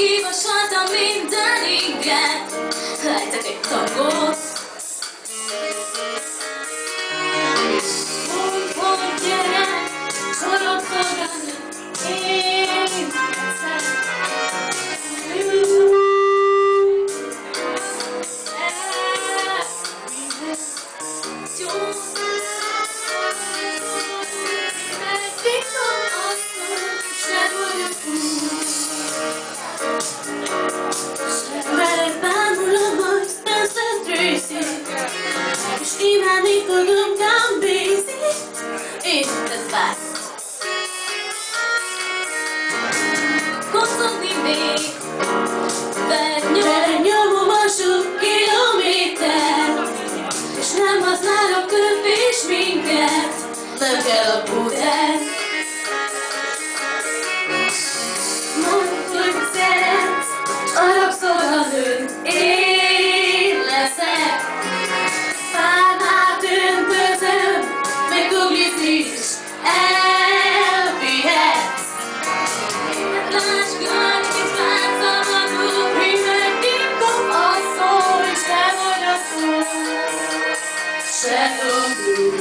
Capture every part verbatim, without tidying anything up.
kivasaltam minden inget, lejtek egy tangot. Mondd, hogy gyere, sorokban én leszek. És imádni fogom Gambézi, és ez vár. Koszogni még, veled nyomom a sok kilométer, és nem használok köp és minket, nem kell a púder. Mondd, hogy szeretsz, haragszol a nőt, én leszek. Pálmát öntözöm, meg Google is elvihetsz. Láskán, kis látszalható, mindenki kap a szó, és te vagy a szó. Se tudom,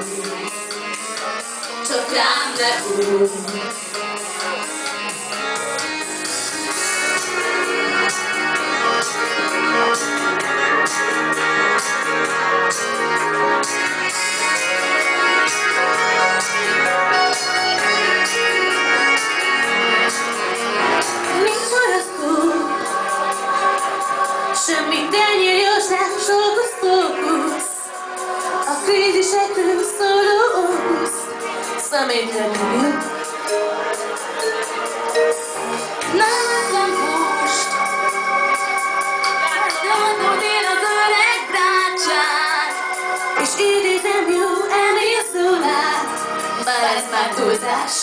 csak rám ne húz. Semmi tenyérjós, nem sokusz fókusz, a krízisekről szóló ókusz, személytelenül. Nem látom most, látod én az öreg brácsát, és idézem jó Emil Zolát, bár ez már túlzás.